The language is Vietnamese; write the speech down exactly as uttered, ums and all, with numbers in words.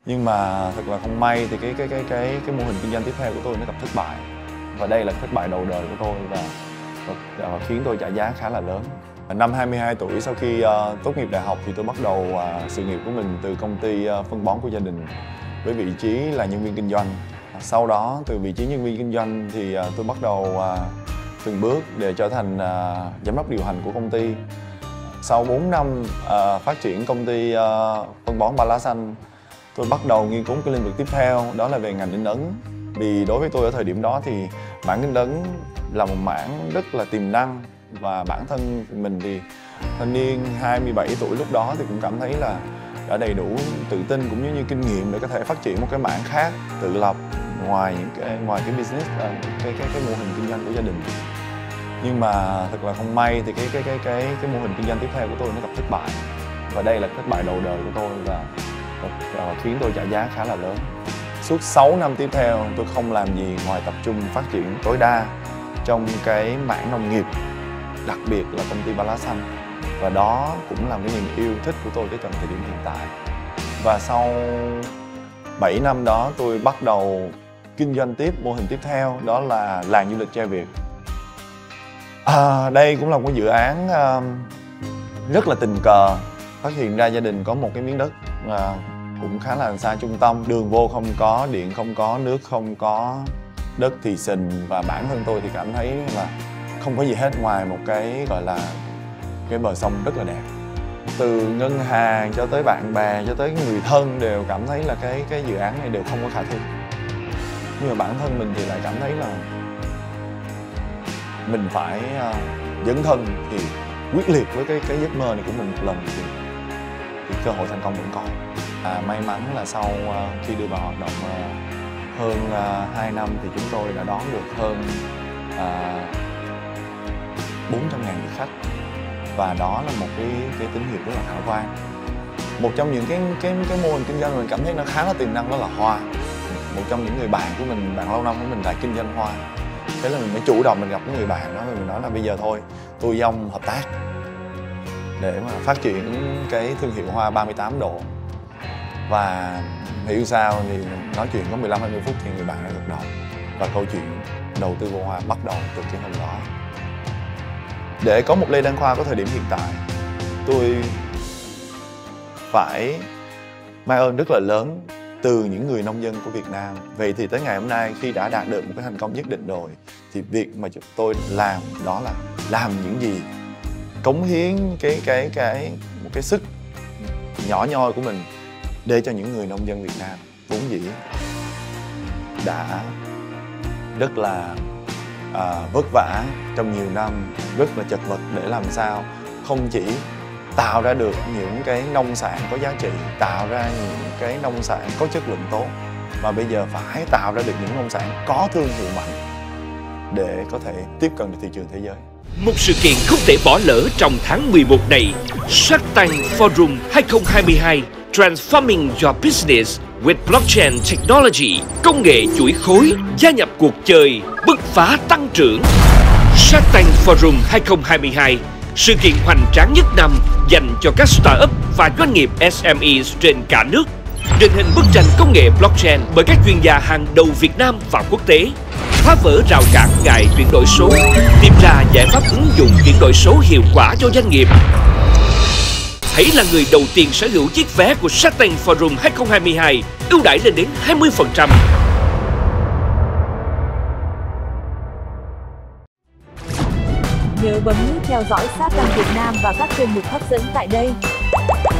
Nhưng mà thật là không may thì cái cái cái cái cái mô hình kinh doanh tiếp theo của tôi nó gặp thất bại. Và đây là thất bại đầu đời của tôi và, và, và khiến tôi trả giá khá là lớn. Năm hai mươi hai tuổi, sau khi uh, tốt nghiệp đại học thì tôi bắt đầu uh, sự nghiệp của mình từ công ty uh, phân bón của gia đình với vị trí là nhân viên kinh doanh. Sau đó từ vị trí nhân viên kinh doanh thì uh, tôi bắt đầu uh, từng bước để trở thành uh, giám đốc điều hành của công ty. Sau bốn năm uh, phát triển công ty uh, phân bón Ba Lá Xanh, tôi bắt đầu nghiên cứu cái lĩnh vực tiếp theo, đó là về ngành in ấn. Vì đối với tôi ở thời điểm đó thì mảng in ấn là một mảng rất là tiềm năng, và bản thân mình thì thanh niên hai mươi bảy tuổi lúc đó thì cũng cảm thấy là đã đầy đủ tự tin cũng như, như kinh nghiệm để có thể phát triển một cái mảng khác tự lập ngoài những cái ngoài cái business, cái cái cái mô hình kinh doanh của gia đình. Nhưng mà thật là không may thì cái cái cái cái cái mô hình kinh doanh tiếp theo của tôi nó gặp thất bại. Và đây là thất bại đầu đời của tôi và, và khiến tôi trả giá khá là lớn. Suốt sáu năm tiếp theo tôi không làm gì ngoài tập trung phát triển tối đa trong cái mảng nông nghiệp, đặc biệt là công ty Ba Lá Xanh. Và đó cũng là cái niềm yêu thích của tôi tới tận thời điểm hiện tại. Và sau bảy năm đó tôi bắt đầu kinh doanh tiếp mô hình tiếp theo, đó là làng du lịch tre Việt. À, đây cũng là một cái dự án uh, rất là tình cờ. Phát hiện ra gia đình có một cái miếng đất uh, cũng khá là xa trung tâm, đường vô không có, điện không có, nước không có, đất thì sình, và bản thân tôi thì cảm thấy là không có gì hết ngoài một cái gọi là cái bờ sông rất là đẹp. Từ ngân hàng cho tới bạn bè cho tới người thân đều cảm thấy là cái cái dự án này đều không có khả thi. Nhưng mà bản thân mình thì lại cảm thấy là mình phải uh, dấn thân thì quyết liệt với cái cái giấc mơ này của mình một lần thì, thì cơ hội thành công vẫn còn. À, may mắn là sau uh, khi đưa vào hoạt động uh, hơn uh, hai năm thì chúng tôi đã đón được hơn uh, bốn trăm ngàn lượt khách, và đó là một cái cái tín hiệu rất là khả quan. Một trong những cái cái cái mô hình kinh doanh mình cảm thấy nó khá là tiềm năng đó là hoa. Một trong những người bạn của mình, bạn lâu năm của mình lại kinh doanh hoa. Thế là mình mới chủ động mình gặp cái người bạn đó và mình nói là bây giờ thôi tôi với ông hợp tác để mà phát triển cái thương hiệu hoa ba mươi tám độ. Và hiểu sao thì nói chuyện có mười lăm hai mươi phút thì người bạn đã gật đầu, và câu chuyện đầu tư vào hoa bắt đầu từ cái hôm đó. Để có một Lê Đăng Khoa có thời điểm hiện tại, tôi phải mang ơn rất là lớn từ những người nông dân của Việt Nam. Vậy thì tới ngày hôm nay khi đã đạt được một cái thành công nhất định rồi, thì việc mà tôi làm đó là làm những gì, cống hiến cái cái cái một cái sức nhỏ nhoi của mình để cho những người nông dân Việt Nam vốn dĩ đã rất là à, vất vả trong nhiều năm, rất là chật vật để làm sao không chỉ tạo ra được những cái nông sản có giá trị, tạo ra những cái nông sản có chất lượng tốt, mà bây giờ phải tạo ra được những nông sản có thương hiệu mạnh để có thể tiếp cận được thị trường thế giới. Một sự kiện không thể bỏ lỡ trong tháng mười một này, Shark Tank Forum hai không hai hai Transforming Your Business with Blockchain Technology, công nghệ chuỗi khối gia nhập cuộc chơi bứt phá tăng trưởng. Shark Tank Forum hai không hai hai, sự kiện hoành tráng nhất năm dành cho các startup và doanh nghiệp ét em e trên cả nước. Định hình bức tranh công nghệ blockchain bởi các chuyên gia hàng đầu Việt Nam và quốc tế, phá vỡ rào cản ngại chuyển đổi số, tìm ra giải pháp ứng dụng chuyển đổi số hiệu quả cho doanh nghiệp. Hãy là người đầu tiên sở hữu chiếc vé của Shark Tank Forum hai không hai hai, ưu đãi lên đến hai mươi phần trăm. Nhớ bấm nút theo dõi Shark Tank Việt Nam và các chuyên mục hấp dẫn tại đây.